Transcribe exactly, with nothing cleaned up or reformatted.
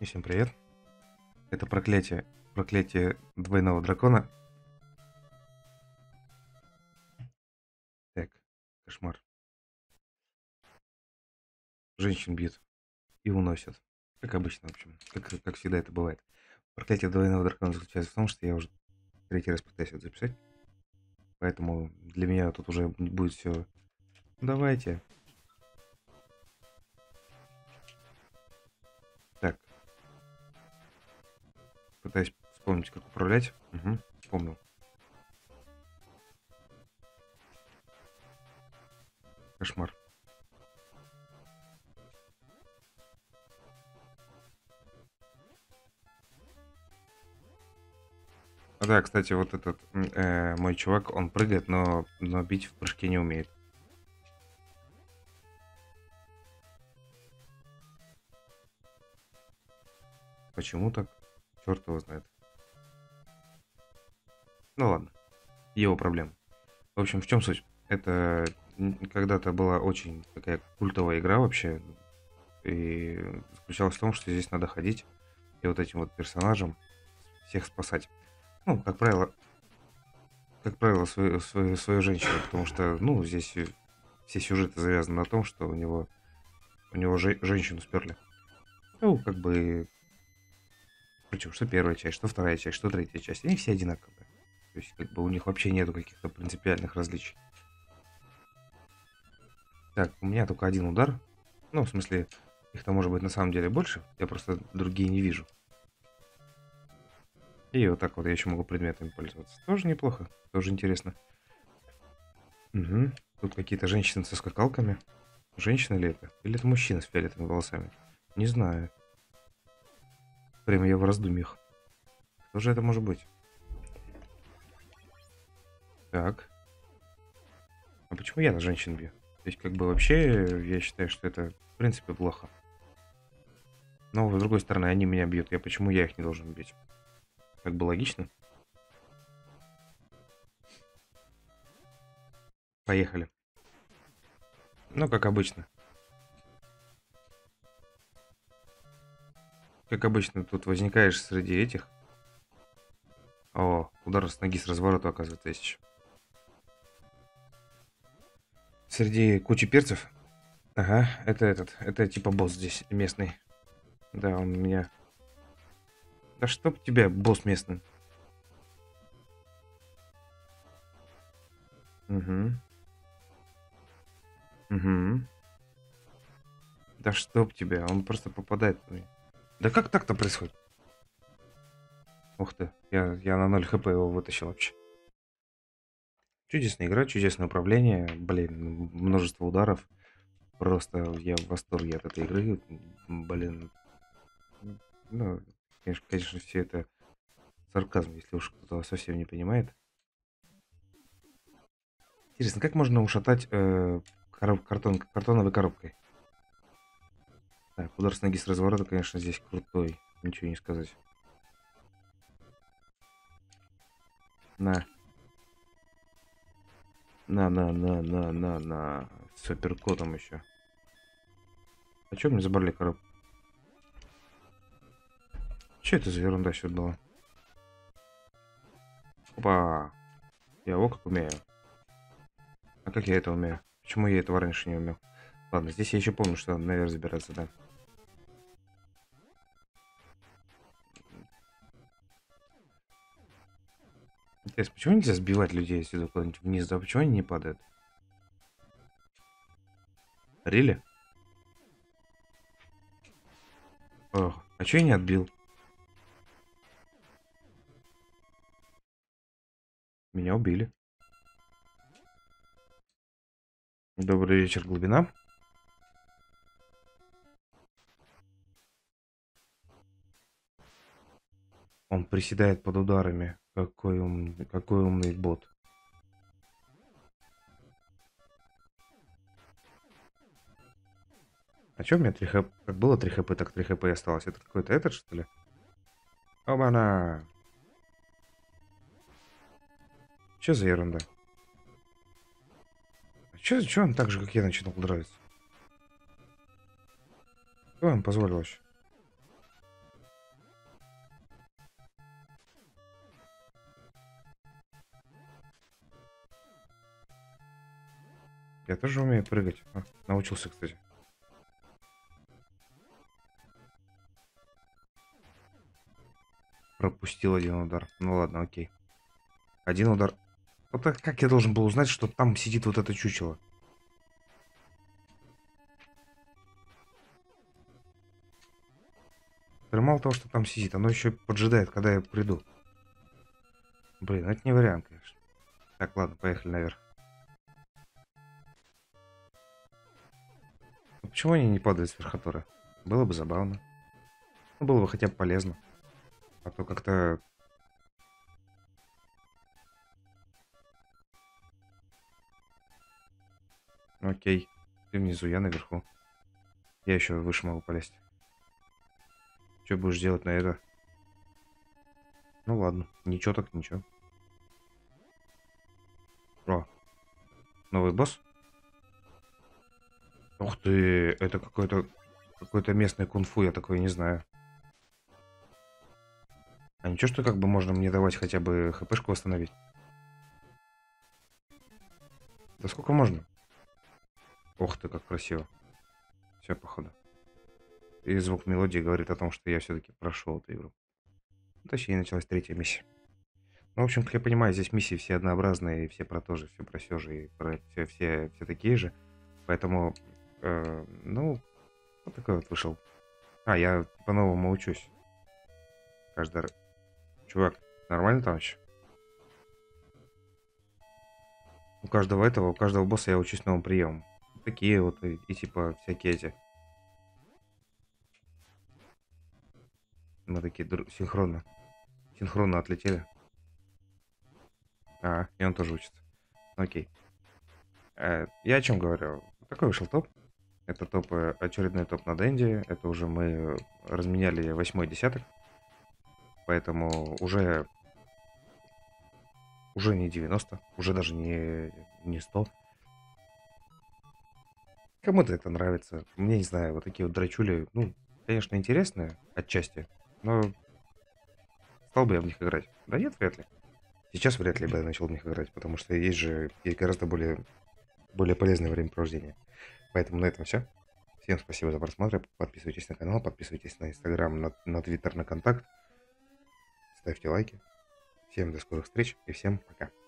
Всем привет. Это проклятие. Проклятие двойного дракона. Так, кошмар. Женщин бьют и уносят. Как обычно, в общем. Как, как всегда это бывает. Проклятие двойного дракона заключается в том, что я уже третий раз пытаюсь это записать. Поэтому для меня тут уже будет все. Давайте. Так. Пытаюсь вспомнить, как управлять. Угу, вспомнил. Кошмар. А да, кстати, вот этот э, мой чувак, он прыгает, но, но бить в прыжке не умеет. Почему так? Черт его знает. Ну ладно, его проблема. В общем, в чем суть? Это когда-то была очень такая культовая игра вообще. И заключалась в том, что здесь надо ходить и вот этим вот персонажам всех спасать. Ну, как правило, как правило, свою, свою, свою женщину, потому что, ну, здесь все сюжеты завязаны на том, что у него, у него же, женщину сперли. Ну, как бы, причем, что первая часть, что вторая часть, что третья часть, они все одинаковые. То есть, как бы, у них вообще нету каких-то принципиальных различий. Так, у меня только один удар. Ну, в смысле, их-то может быть на самом деле больше. Я просто другие не вижу. И вот так вот я еще могу предметами пользоваться. Тоже неплохо, тоже интересно. Угу. Тут какие-то женщины со скакалками. Женщина ли это? Или это мужчина с фиолетовыми волосами? Не знаю. Прямо я в раздумьях. Кто же это может быть? Так. А почему я на женщин бью? То есть, как бы вообще, я считаю, что это, в принципе, плохо. Но, с другой стороны, они меня бьют. Я почему я их не должен бить? Как бы логично. Поехали. Ну, как обычно. Как обычно, тут возникаешь среди этих. О, удар с ноги с разворота, оказывается, есть еще. Среди кучи перцев. Ага, это этот. Это типа босс здесь местный. Да, он меня... Да чтоб тебя, босс местный. Угу. Угу. Да чтоб тебя, он просто попадает в меня. Да как так-то происходит? Ух ты, я, я на ноль хп его вытащил вообще. Чудесная игра, чудесное управление. Блин, множество ударов. Просто я в восторге от этой игры. Блин. Ну, конечно, конечно, все это сарказм, если уж кто-то совсем не понимает. Интересно, как можно ушатать э, короб- картон, картоновой коробкой? Так, удар с ноги с разворота, конечно, здесь крутой. Ничего не сказать. На. На, на, на, на, на, на. С апперкотом еще. А чё мне забрали коробку? Че это за ерунда сейчас была? Опа. Я его как умею. А как я это умею? Почему я этого раньше не умел? Ладно, здесь я еще помню, что надо наверх забираться, да. Интересно, почему нельзя сбивать людей сюда куда-нибудь вниз? Да почему они не падают? Рили? Ох, а че я не отбил? Меня убили. Добрый вечер, глубина. Он приседает под ударами. Какой умный, какой умный бот. А чё у меня три хп? Как было три хп, так три хп и осталось. Это какой-то этот, что ли? Оба-на! Чё за ерунда? А чё, чё он так же, как я, начинал драться? Кто вам позволил вообще? Я тоже умею прыгать. А, научился, кстати. Пропустил один удар. Ну ладно, окей. Один удар. Вот так как я должен был узнать, что там сидит вот это чучело? Мало того, что там сидит, оно еще поджидает, когда я приду. Блин, это не вариант, конечно. Так, ладно, поехали наверх. Ну, почему они не падают с верхотуры? Было бы забавно. Ну, было бы хотя бы полезно. А то как-то... Окей. Ты внизу, я наверху. Я еще выше могу полезть. Что будешь делать на это? Ну ладно, ничего так ничего. О, новый босс? Ух ты, это какой-то какой-то местный кунг-фу, я такое не знаю. А ничего, что как бы можно мне давать хотя бы хпшку восстановить? Да сколько можно? Ух ты, как красиво. Все, походу. И звук мелодии говорит о том, что я все-таки прошел эту игру. Точнее, началась третья миссия. Ну, в общем, как я понимаю, здесь миссии все однообразные, и все про то же, все про сё же, и про все, все, все такие же. Поэтому, э, ну, вот такой вот вышел. А, я по-новому учусь. Каждый раз. Чувак, нормально там еще? У каждого этого, у каждого босса я учусь новым приемом. Такие вот, и, и типа всякие эти. Мы такие дру- синхронно. Синхронно отлетели. А, и он тоже учится. Окей. Э, я о чем говорю? Такой вышел топ. Это топ, э, очередной топ на Денди. Это уже мы разменяли восьмой десяток. Поэтому уже, уже не девяносто, уже даже не, не сто. Кому-то это нравится. Мне, не знаю, вот такие вот драчули, ну, конечно, интересные отчасти, но стал бы я в них играть? Да нет, вряд ли. Сейчас вряд ли бы я начал в них играть, потому что есть же есть гораздо более, более полезное времяпровождение. Поэтому на этом все. Всем спасибо за просмотр. Подписывайтесь на канал, подписывайтесь на Инстаграм, на, на Твиттер, на Контакт. Ставьте лайки. Всем до скорых встреч и всем пока.